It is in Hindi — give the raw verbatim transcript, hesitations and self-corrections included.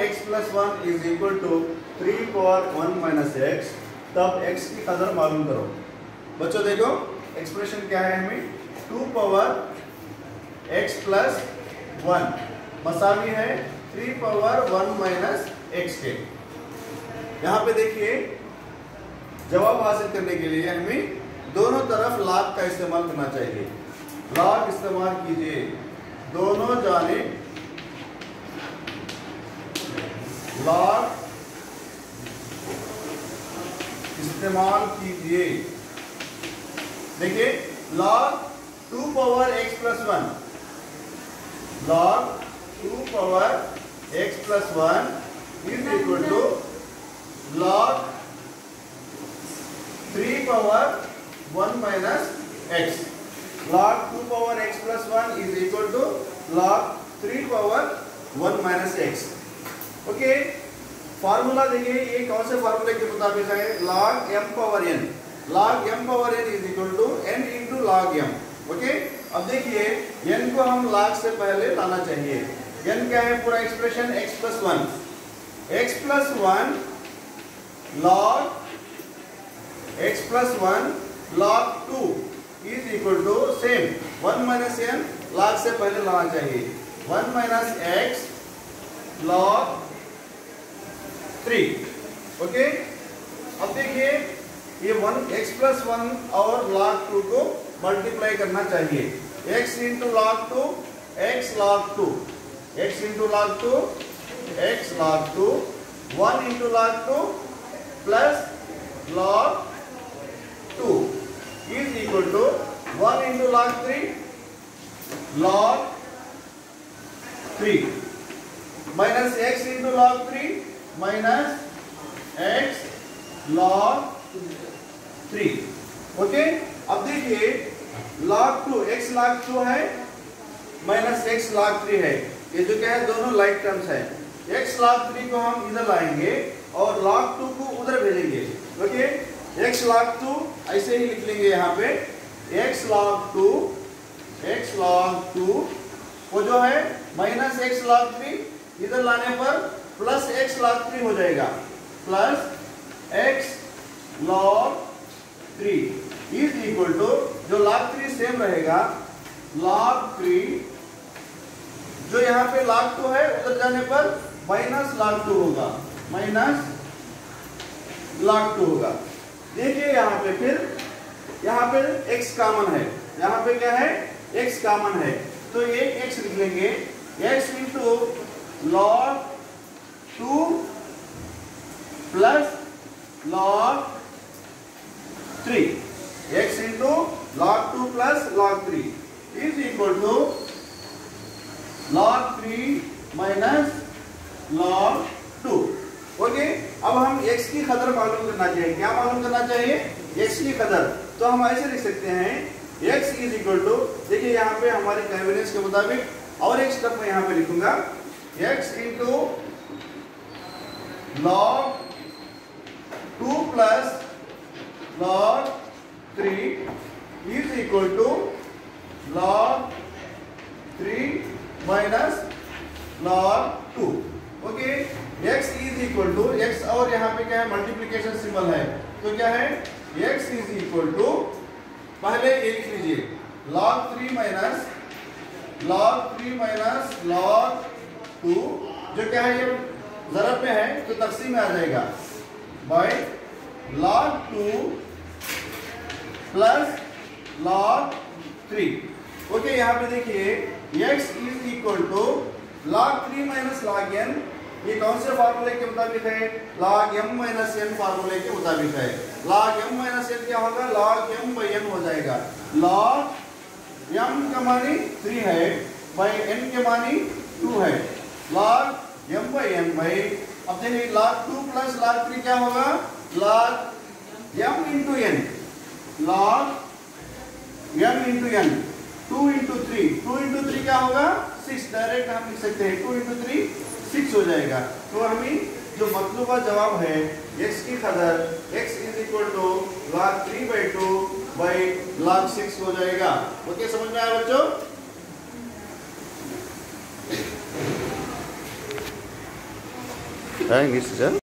X plus one is equal to three power one minus x, तब एक्स की कदर मालूम करो। बच्चों देखो एक्सप्रेशन क्या है, हमें two power x plus one मसावी है three power one minus x के। यहाँ पे देखिए जवाब हासिल करने के लिए हमें दोनों तरफ लॉग का इस्तेमाल करना चाहिए। लॉग इस्तेमाल कीजिए, दोनों जानिब लॉग इस्तेमाल कीजिए। देखिए log two power x plus one, log two power x plus one is equal to log three power one minus x. Log two power x plus one is equal to log three power one minus x. Okay, formula देखिए ये कौन से फार्मूले के मुताबिक है, log m power n, log m power n is equal to n into log m। Okay, अब देखिए n को हम log से पहले लाना चाहिए। n क्या है, पूरा expression x plus one, x plus one log x plus one log two is equal to same one minus n, log से पहले लाना चाहिए, one minus x log three. Okay, अब देखिए ये वन एक्स प्लस वन और log टू को मल्टीप्लाई करना चाहिए, x into log two x log two, x into log two x log two, one into log two plus log two is equal to one into log three log three minus x into log three minus x log three. Okay, अब देखिए log two x log two है माइनस x log थ्री है, ये जो क्या है दोनों लाइक टर्म्स है। x log थ्री को हम इधर लाएंगे और log टू को उधर भेजेंगे। ओके, x log टू ऐसे ही लिख लेंगे यहाँ पे, x log two x log two वो जो है माइनस x log थ्री इधर लाने पर प्लस एक्स log थ्री हो जाएगा, plus x log three is equal to जो log थ्री सेम रहेगा, log थ्री जो यहाँ पे log टू है उधर जाने पर माइनस log टू होगा, माइनस log टू होगा। देखिए यहाँ पे फिर यहाँ पे x कॉमन है, यहाँ पे क्या है x कॉमन है, तो ये x लिख लेंगे, x into log two plus log three, x into log two plus log three is equal to log three minus log two. Okay, अब हम x की कदर मालूम करना चाहिए, क्या मालूम करना चाहिए, x की कदर। तो हम ऐसे लिख सकते हैं x इज इक्वल टू, देखिए यहाँ पे हमारे कन्वीनियंस के मुताबिक और एक स्टेप में यहाँ पे लिखूंगा, x into log two plus log three is equal to log three minus log two. Okay, x is equal to x और यहाँ पे क्या है मल्टीप्लिकेशन सिंबल है, तो क्या है x इज इक्वल टू, पहले ये लिख लीजिए log three minus log three minus log two, जो क्या है ये ज़रब में है तो तक़सीम में आ जाएगा, by log two plus log three. Okay, यहाँ पे देखिए x is equal to log three minus log n, ये कौन से फार्मूले के मुताबिक है, log m माइनस n फार्मूले के मुताबिक है। log m माइनस n क्या होगा, log m by n हो जाएगा, log m का मानी थ्री है by n के मानी टू है, log m by n by, अब देखिए log two plus log three क्या होगा, log m into n, log m into n, two into three, two into three क्या होगा सिक्स, डायरेक्ट हम लिख सकते हैं टू इंटू थ्री सिक्स हो जाएगा। तो हमें जो मतलूबा जवाब है x की कदर x is equal to log three by two by log six हो जाएगा। ओके, समझ में आया बच्चों? हाँ इंग्लिश टीचर